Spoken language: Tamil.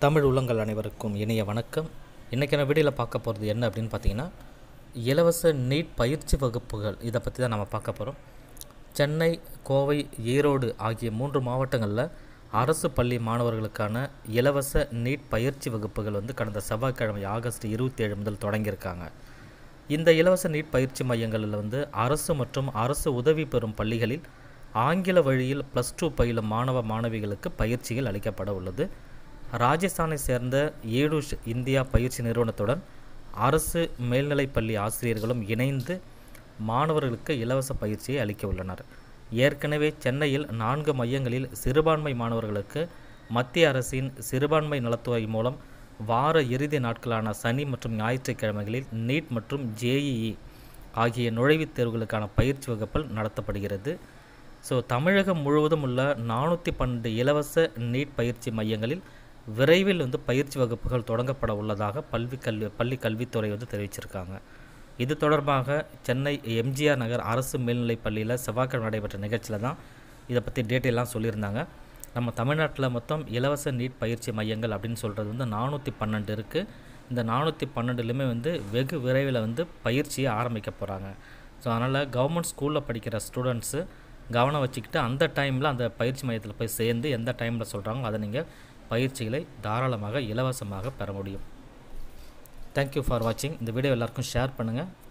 தமிழ் உள்ளங்கள் அனைவருக்கும் இனிய வணக்கம். இன்றைக்கான வீடியோவில் பார்க்க போகிறது என்ன அப்படின்னு பார்த்தீங்கன்னா, இலவச நீட் பயிற்சி வகுப்புகள் இதை பற்றி தான் நம்ம பார்க்க போகிறோம். சென்னை, கோவை, ஈரோடு ஆகிய 3 மாவட்டங்களில் அரசு பள்ளி மாணவர்களுக்கான இலவச நீட் பயிற்சி வகுப்புகள் கடந்த செவ்வாய்க்கிழமை ஆகஸ்ட் 27 முதல் தொடங்கியிருக்காங்க. இந்த இலவச நீட் பயிற்சி மையங்களில் அரசு மற்றும் அரசு உதவி பெறும் பள்ளிகளில் ஆங்கில வழியில் +2 பயிலும் மாணவ மாணவிகளுக்கு பயிற்சிகள் அளிக்கப்பட உள்ளது. ராஜஸ்தானை சேர்ந்த ஏடுஷ் இந்தியா பயிற்சி நிறுவனத்துடன் அரசு மேல்நிலைப்பள்ளி ஆசிரியர்களும் இணைந்து மாணவர்களுக்கு இலவச பயிற்சியை அளிக்க உள்ளனர். ஏற்கனவே சென்னையில் 4 மையங்களில் சிறுபான்மை மாணவர்களுக்கு மத்திய அரசின் சிறுபான்மை நலத்துறை மூலம் வார இறுதி நாட்களான சனி மற்றும் ஞாயிற்றுக்கிழமைகளில் நீட் மற்றும் JEE ஆகிய நுழைவுத் தேர்வுகளுக்கான பயிற்சி வகுப்புகள் நடத்தப்படுகிறது. தமிழகம் முழுவதும் உள்ள 412 இலவச நீட் பயிற்சி மையங்களில் விரைவில் பயிற்சி வகுப்புகள் தொடங்கப்பட உள்ளதாக பள்ளி கல்வித்துறை தெரிவிச்சிருக்காங்க. இது தொடர்பாக சென்னை MGR நகர் அரசு மேல்நிலைப் பள்ளியில் செவ்வாய்க்கிழமை நடைபெற்ற நிகழ்ச்சியில் தான் இதை பற்றி டீட்டெயிலாம் சொல்லியிருந்தாங்க. நம்ம தமிழ்நாட்டில் மொத்தம் இலவச நீட் பயிற்சி மையங்கள் அப்படின்னு சொல்கிறது 412 இருக்குது. இந்த 412லுமே வெகு விரைவில் பயிற்சியை ஆரம்பிக்க போகிறாங்க. அதனால் கவர்மெண்ட் ஸ்கூலில் படிக்கிற ஸ்டூடெண்ட்ஸு கவனம் வச்சுக்கிட்டு அந்த டைமில் அந்த பயிற்சி மையத்தில் போய் சேர்ந்து எந்த டைமில் சொல்கிறாங்களோ அதை நீங்கள் பயிற்சிகளை தாராளமாக இலவசமாக பெற முடியும். தேங்க்யூ ஃபார் வாட்சிங். இந்த வீடியோ எல்லாருக்கும் ஷேர் பண்ணுங்கள்.